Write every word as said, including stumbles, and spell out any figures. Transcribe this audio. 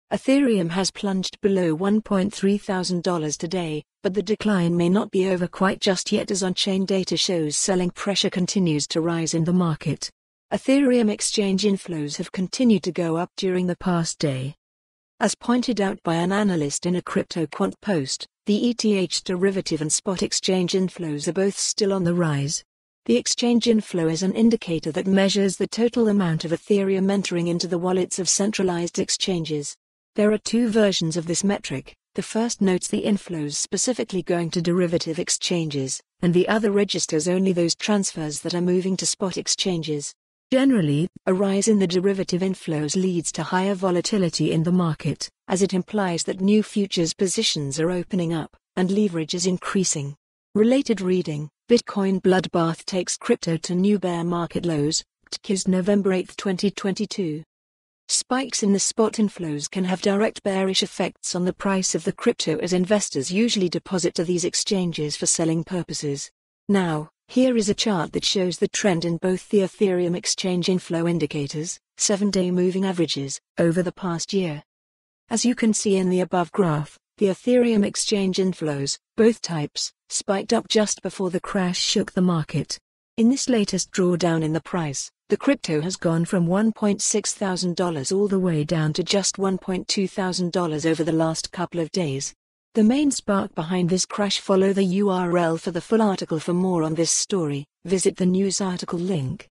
Ethereum has plunged below one point three thousand dollars today, but the decline may not be over quite just yet as on-chain data shows selling pressure continues to rise in the market. Ethereum exchange inflows have continued to go up during the past day. As pointed out by an analyst in a CryptoQuant post, the E T H derivative and spot exchange inflows are both still on the rise. The exchange inflow is an indicator that measures the total amount of Ethereum entering into the wallets of centralized exchanges. There are two versions of this metric. The first notes the inflows specifically going to derivative exchanges, and the other registers only those transfers that are moving to spot exchanges. Generally, a rise in the derivative inflows leads to higher volatility in the market, as it implies that new futures positions are opening up, and leverage is increasing. Related reading: Bitcoin bloodbath takes crypto to new bear market lows, T K is November eighth twenty twenty-two. Spikes in the spot inflows can have direct bearish effects on the price of the crypto as investors usually deposit to these exchanges for selling purposes. Now, here is a chart that shows the trend in both the Ethereum exchange inflow indicators, seven-day moving averages, over the past year. As you can see in the above graph, the Ethereum exchange inflows, both types, spiked up just before the crash shook the market. In this latest drawdown in the price, the crypto has gone from one point six thousand dollars all the way down to just one point two thousand dollars over the last couple of days. The main spark behind this crash. Follow the U R L for the full article. For more on this story, visit the news article link.